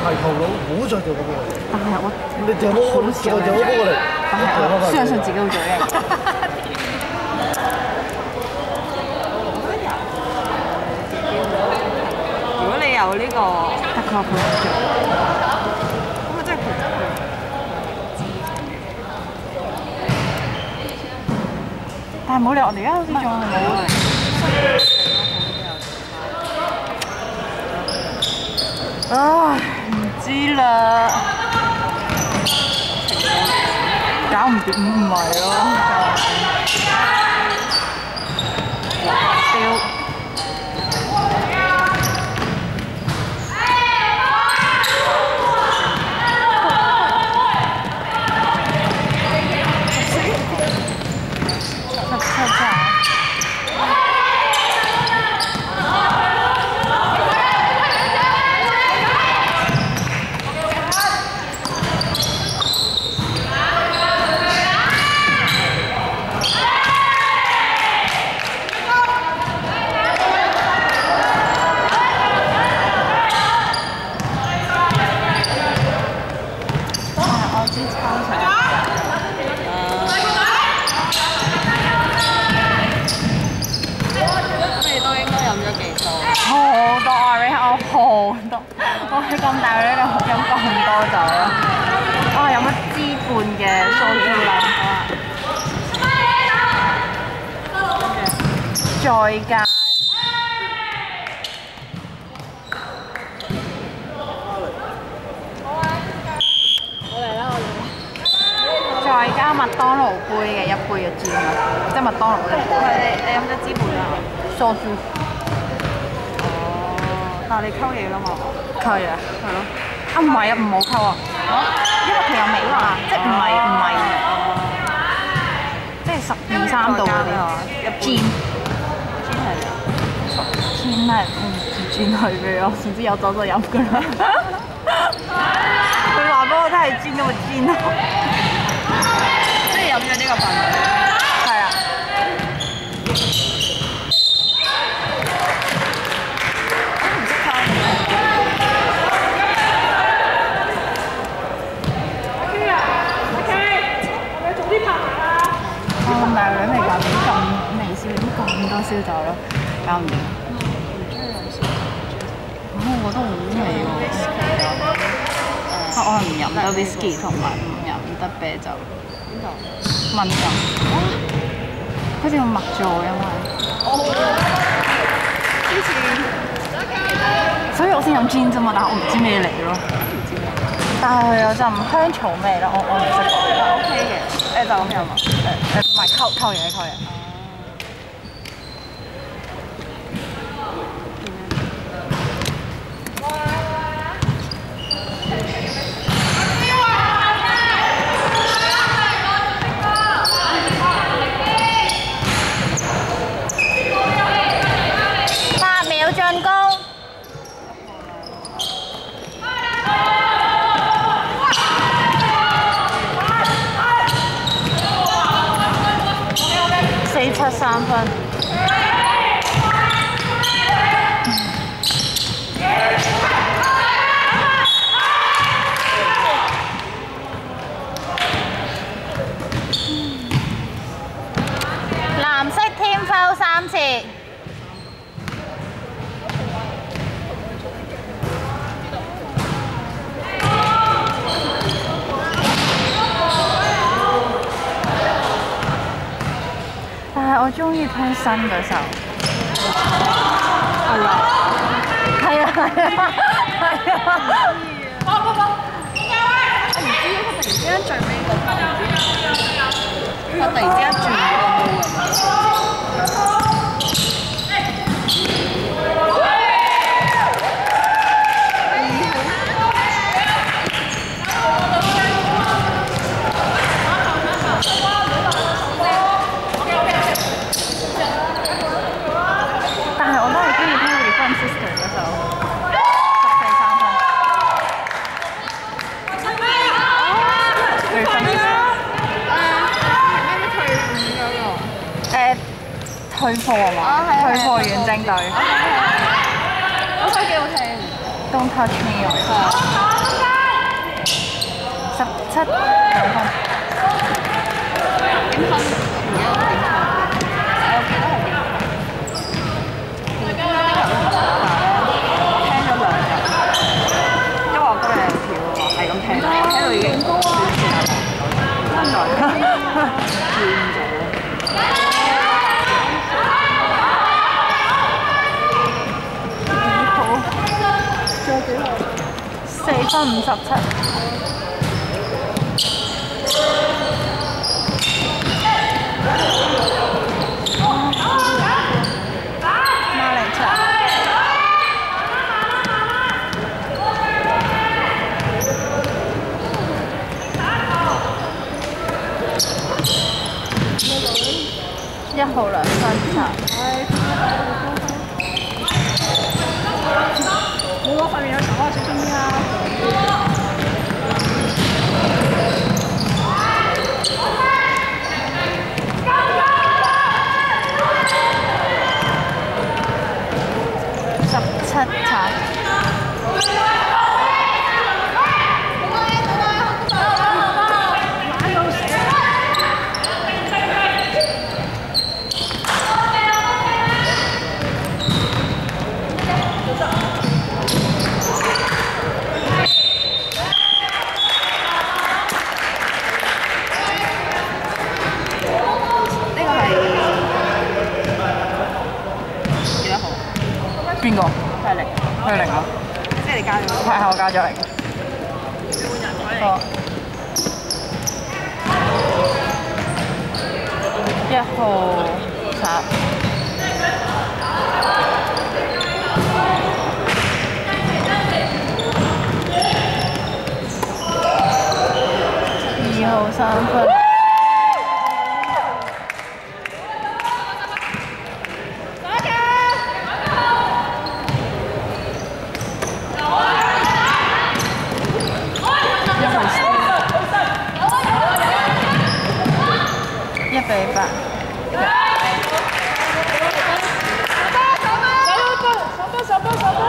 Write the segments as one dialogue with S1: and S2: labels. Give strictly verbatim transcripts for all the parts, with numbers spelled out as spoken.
S1: 排頭佬，唔好再掉嗰個嚟。
S2: 但係我
S1: 你掉嗰個，再掉嗰個嚟，
S2: 但係我相信自己會做嘅。
S3: 如果你有呢個，
S2: 得佢話佢唔做，
S3: 咁啊真係佢真係。
S2: 但係冇理由我哋而家好似仲係冇。唉，唔知啦，搞唔掂唔係咯，屌！我喺咁大個呢度飲咁多酒咯，我飲咗支半嘅蘇豬啦，再加我嚟啦我嚟，再加麥當勞杯嘅一杯嘅煎啊，即係麥當勞嘅杯。
S3: 你你飲咗支半啦？
S2: 蘇豬。
S3: 但係你溝嘢㗎嘛？
S2: 溝嘢係咯。啊唔係啊，唔好溝啊！因為佢有味嘛，即係唔係唔係，即係十二三度嗰啲。煎煎係煎係唔知煎係咩啊？總之有酒就飲㗎啦。佢話俾我聽係煎咁咪煎咯。
S3: 即係飲咗呢個份。
S2: 係啊。咁大個女未搞掂咁微笑點咁多燒酒咯，搞唔掂。咁我覺得好味喎。啊，我係唔飲得 whisky 同埋唔飲得啤酒。邊度？問酒。好似麥咗因為。之前。所以我先飲 gin 啫嘛，但係我唔知咩嚟咯。但係佢有陣香草味咯，我我唔識講。O K 嘅，誒就咁飲啊。誒誒唔係溝溝嘢溝嘢。八秒進攻。四七三分。藍色添 foul 三次。但係我中意聽新嗰首。係啊。係啊係啊係啊。
S3: 冇冇冇。點解咧？我唔知，佢突然之間最尾嗰個唔知，佢突然之間轉咗個毛咁。
S2: 但係我都係中意聽 Refund Sister 嗰首十四三分。Refund Sister。
S3: 咩退伍嗰個？
S2: 誒，退貨啊嘛？退貨遠征隊。
S3: 嗰首幾好聽。
S2: Don't touch me 喎。十七兩分。
S3: 點分？而家點分？我記得係點分？呢個都唔得下咧，聽咗兩日，因為我今日有票喎，係咁聽，聽到已經斷線啦，唔再斷咗。
S2: 四分五十七。孖零七。一號兩分差。
S3: 冇攞塊面有手啊，小心啲啊！
S2: 十七差。邊個？係零，係零啊！
S3: 即係你加咗。
S2: 係係，我加咗零。好。一號十。二號三分。一比八。手波手波手波手波。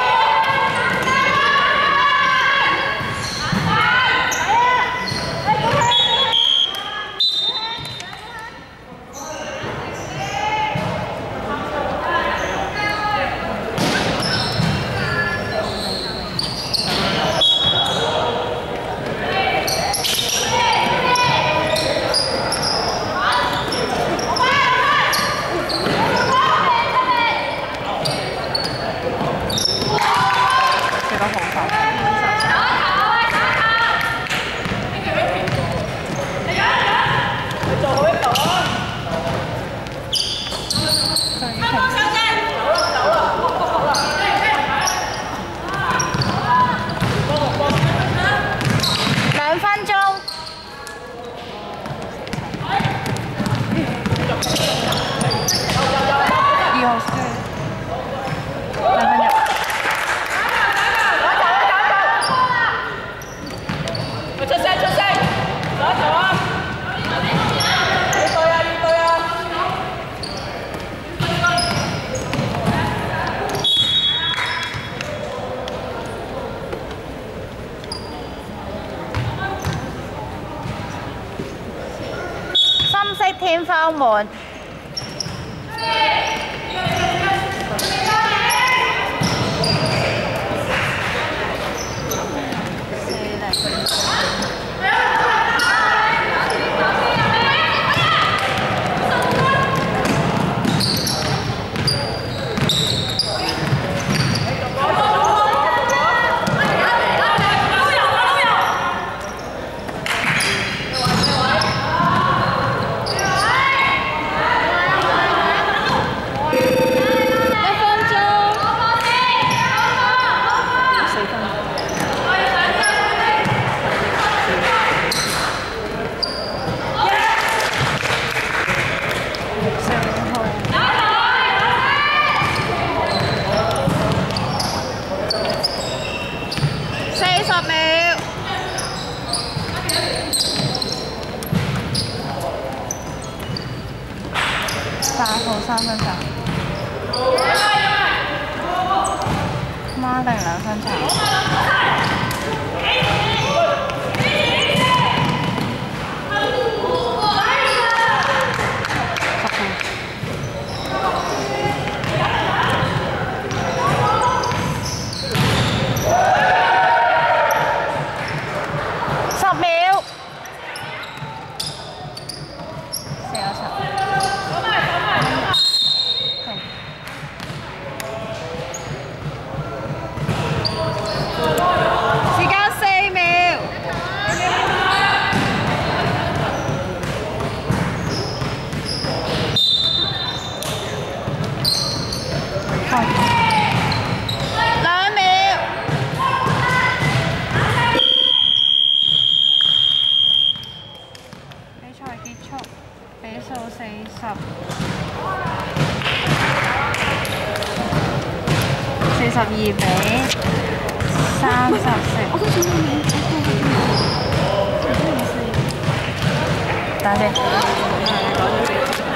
S2: 天花門。 定兩分茶？十秒。四個七。時間四秒。兩秒。比賽結束，比數四十，四十二比三十四。我都想問你，等陣先。